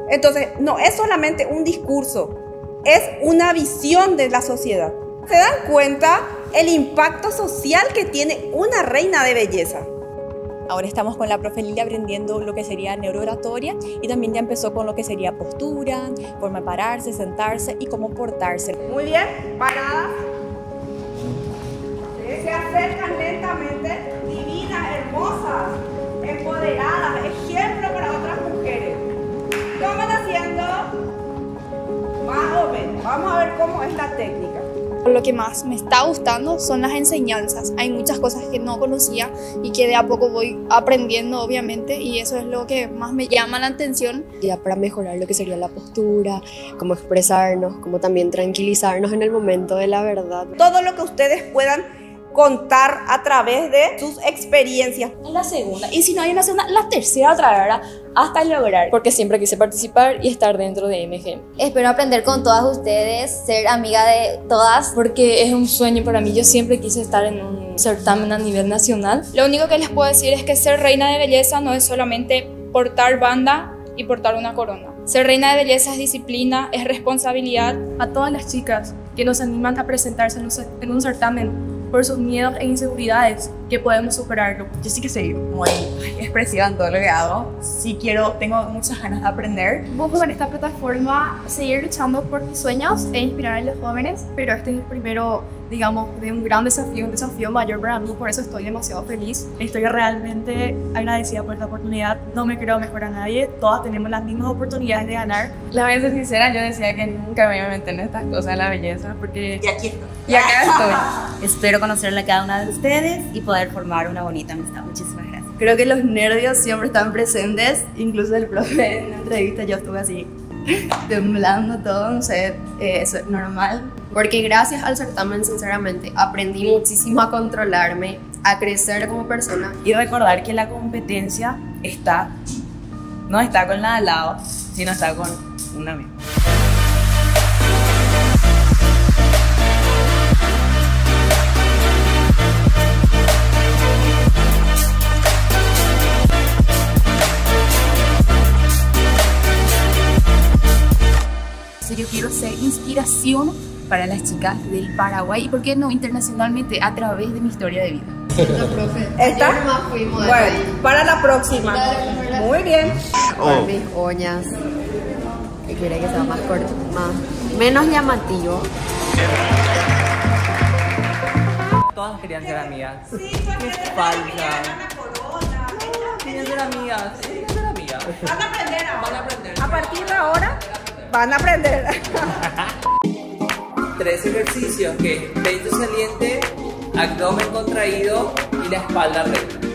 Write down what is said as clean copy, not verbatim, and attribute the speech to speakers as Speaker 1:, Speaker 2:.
Speaker 1: Entonces, no es solamente un discurso, es una visión de la sociedad. ¿Se dan cuenta el impacto social que tiene una reina de belleza?
Speaker 2: Ahora estamos con la profe Lili aprendiendo lo que sería neurooratoria y también ya empezó con lo que sería postura, forma de pararse, sentarse y cómo portarse.
Speaker 1: Muy bien, paradas. Se acercan lentamente, divinas, hermosas, empoderadas, ejemplo para otras mujeres. Toman asiento, más o menos. Vamos a ver cómo es la técnica.
Speaker 3: Lo que más me está gustando son las enseñanzas. Hay muchas cosas que no conocía y que de a poco voy aprendiendo, obviamente, y eso es lo que más me llama la atención.
Speaker 4: Ya para mejorar lo que sería la postura, cómo expresarnos, cómo también tranquilizarnos en el momento de la verdad.
Speaker 1: Todo lo que ustedes puedan contar a través de sus experiencias.
Speaker 2: En la segunda, y si no hay una segunda, la tercera otra vez, ¿verdad? Hasta lograr, porque siempre quise participar y estar dentro de MG.
Speaker 5: Espero aprender con todas ustedes, ser amiga de todas.
Speaker 2: Porque es un sueño para mí, yo siempre quise estar en un certamen a nivel nacional.
Speaker 3: Lo único que les puedo decir es que ser reina de belleza no es solamente portar banda y portar una corona. Ser reina de belleza es disciplina, es responsabilidad.
Speaker 6: A todas las chicas que nos animan a presentarse en un certamen por sus miedos e inseguridades, que podemos superarlo.
Speaker 7: Yo sí que soy muy expresiva en todo lo que hago. Sí tengo muchas ganas de aprender.
Speaker 6: Busco en esta plataforma seguir luchando por mis sueños e inspirar a los jóvenes, pero este es el primero, digamos, de un gran desafío, un desafío mayor para mí, por eso estoy demasiado feliz. Estoy realmente agradecida por esta oportunidad. No me creo mejor a nadie, todas tenemos las mismas oportunidades de ganar.
Speaker 7: La verdad, ser sincera, yo decía que nunca me iba a meter en estas cosas de la belleza, porque...
Speaker 8: Y aquí estoy.
Speaker 7: Y acá estoy.
Speaker 8: Espero conocerle a cada una de ustedes y poder formar una bonita amistad. Muchísimas gracias.
Speaker 9: Creo que los nervios siempre están presentes, incluso el profe en la entrevista yo estuve así, temblando todo, no sé, eso es normal.
Speaker 4: Porque gracias al certamen, sinceramente, aprendí muchísimo a controlarme, a crecer como persona.
Speaker 7: Y recordar que la competencia no está con la de al lado, sino está con una misma.
Speaker 10: Yo quiero ser inspiración para las chicas del Paraguay y, por qué no, internacionalmente a través de mi historia de vida.
Speaker 1: ¿Está? Bueno, para la próxima. Muy bien.
Speaker 4: Con mis uñas, que quiere que sea más corto, menos llamativo.
Speaker 11: Todas querían ser amigas.
Speaker 1: Sí,
Speaker 11: qué falsa. Querían ser amigas.
Speaker 1: Van a aprender ahora. A partir de ahora van a aprender.
Speaker 11: 3 ejercicios que es pecho saliente, abdomen contraído y la espalda recta.